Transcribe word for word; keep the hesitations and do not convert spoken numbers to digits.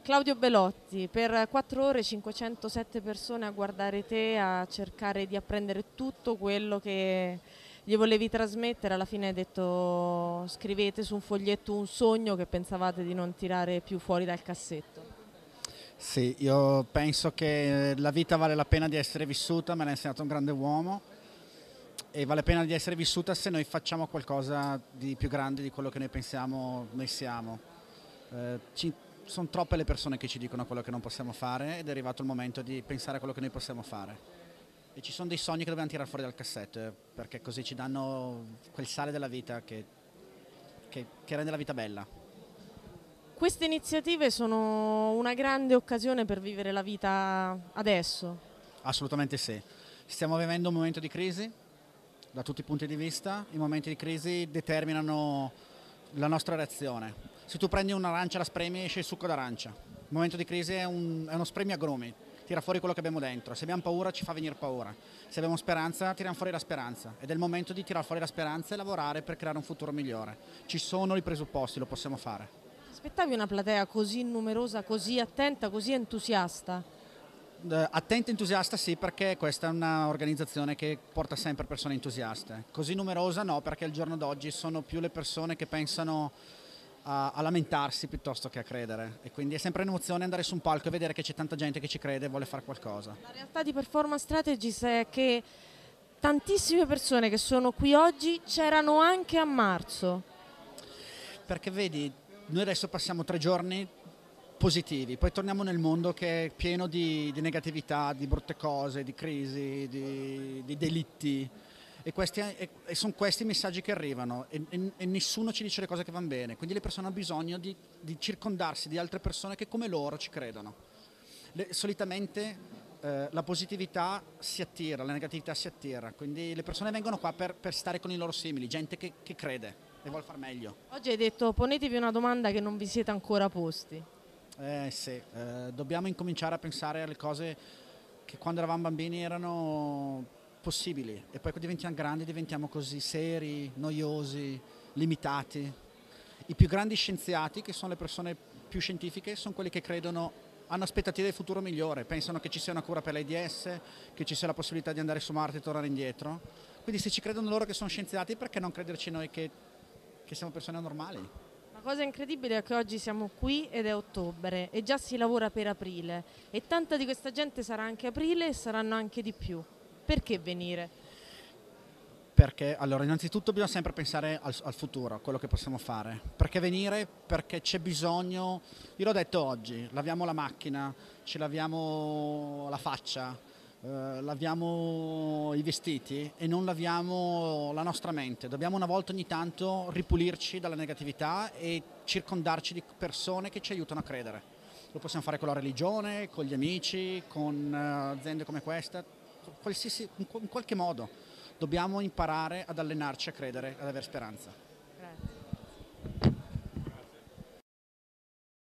Claudio Belotti, per quattro ore cinquecentosette persone a guardare te, a cercare di apprendere tutto quello che gli volevi trasmettere, alla fine hai detto scrivete su un foglietto un sogno che pensavate di non tirare più fuori dal cassetto. Sì, io penso che la vita vale la pena di essere vissuta, me l'ha insegnato un grande uomo e vale la pena di essere vissuta se noi facciamo qualcosa di più grande di quello che noi pensiamo noi siamo. Eh, ci, sono troppe le persone che ci dicono quello che non possiamo fare ed è arrivato il momento di pensare a quello che noi possiamo fare. E ci sono dei sogni che dobbiamo tirare fuori dal cassetto eh, perché così ci danno quel sale della vita che, che, che rende la vita bella. Queste iniziative sono una grande occasione per vivere la vita adesso. Assolutamente sì. Stiamo vivendo un momento di crisi da tutti i punti di vista. I momenti di crisi determinano la nostra reazione. Se tu prendi un'arancia e la spremi esce il succo d'arancia. Il momento di crisi è, un, è uno spremi agrumi, tira fuori quello che abbiamo dentro. Se abbiamo paura ci fa venire paura. Se abbiamo speranza tiriamo fuori la speranza. Ed è il momento di tirare fuori la speranza e lavorare per creare un futuro migliore. Ci sono i presupposti, lo possiamo fare. Aspettavi una platea così numerosa, così attenta, così entusiasta? Eh, attenta e entusiasta sì, perché questa è un'organizzazione che porta sempre persone entusiaste. Così numerosa no, perché al giorno d'oggi sono più le persone che pensano a, a lamentarsi piuttosto che a credere, e quindi è sempre un'emozione andare su un palco e vedere che c'è tanta gente che ci crede e vuole fare qualcosa. La realtà di Performance Strategies è che tantissime persone che sono qui oggi c'erano anche a marzo. Perché vedi, noi adesso passiamo tre giorni positivi, poi torniamo nel mondo che è pieno di, di negatività, di brutte cose, di crisi, di, di delitti, e, questi, e, e sono questi i messaggi che arrivano e, e, e nessuno ci dice le cose che vanno bene, quindi le persone hanno bisogno di, di circondarsi di altre persone che come loro ci credono. Le, solitamente eh, la positività si attira, la negatività si attira, quindi le persone vengono qua per, per stare con i loro simili, gente che, che crede e vuole far meglio. Oggi hai detto ponetevi una domanda che non vi siete ancora posti. Eh sì, eh, dobbiamo incominciare a pensare alle cose che quando eravamo bambini erano possibili e poi quando diventiamo grandi diventiamo così seri, noiosi, limitati. I più grandi scienziati, che sono le persone più scientifiche, sono quelli che credono, hanno aspettative di futuro migliore, pensano che ci sia una cura per l'AIDS, che ci sia la possibilità di andare su Marte e tornare indietro. Quindi se ci credono loro che sono scienziati, perché non crederci noi che, che siamo persone normali? La cosa incredibile è che oggi siamo qui ed è ottobre e già si lavora per aprile e tanta di questa gente sarà anche aprile e saranno anche di più. Perché venire? Perché, allora, innanzitutto bisogna sempre pensare al, al futuro, a quello che possiamo fare. Perché venire? Perché c'è bisogno, io l'ho detto oggi, laviamo la macchina, ci laviamo la faccia, eh, laviamo i vestiti e non laviamo la nostra mente. Dobbiamo una volta ogni tanto ripulirci dalla negatività e circondarci di persone che ci aiutano a credere. Lo possiamo fare con la religione, con gli amici, con eh, aziende come questa, qualsiasi, in qualche modo. Dobbiamo imparare ad allenarci a credere, ad avere speranza.